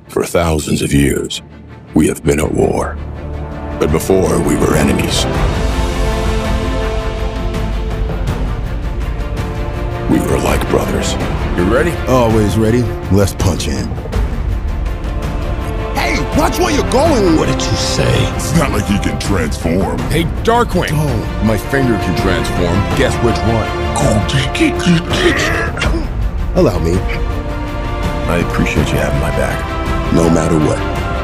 For thousands of years, we have been at war. But before, we were enemies. We were like brothers. You ready? Always ready. Let's punch in. Hey, watch where you're going! What did you say? It's not like he can transform. Hey, Darkwing! Oh. My finger can transform. Guess which one? Allow me. I appreciate you having my back. No matter what.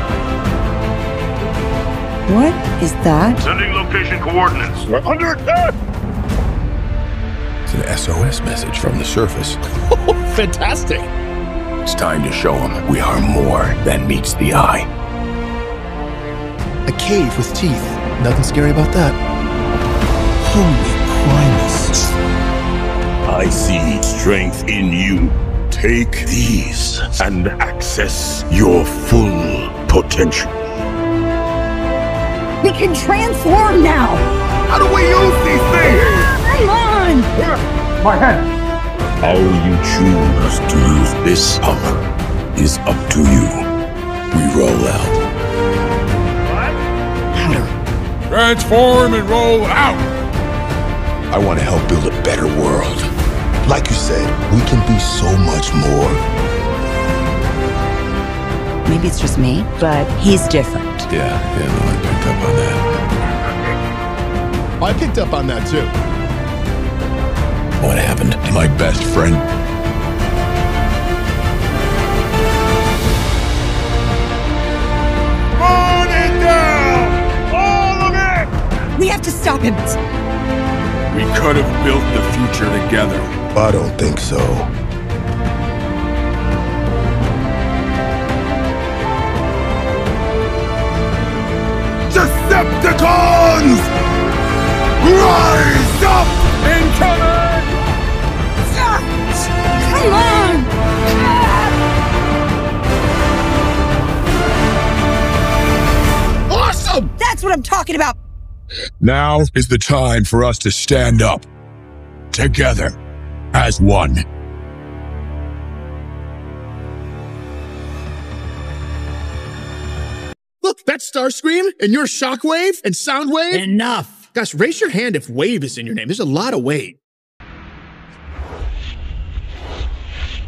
What is that? Sending location coordinates. We're under attack! It's an SOS message from the surface. Fantastic! It's time to show them we are more than meets the eye. A cave with teeth. Nothing scary about that. Holy Primus. I see strength in you. Take these and access your full potential. We can transform now! How do we use these things? Come on! My hand. How you choose to use this power is up to you. We roll out. Louder. Transform and roll out! I want to help build a better world. Like you said, we can be so much more. Maybe it's just me, but he's different. Yeah, no, I picked up on that. I picked up on that too. What happened to my best friend? Burn it down! All of it! We have to stop him. We could have built the future together. I don't think so. Decepticons! Rise up! Incoming! Come on! Awesome! That's what I'm talking about! Now is the time for us to stand up. Together. As one. Look, that's Starscream, and you're Shockwave and Soundwave. Enough! Gosh, raise your hand if Wave is in your name. There's a lot of Wave.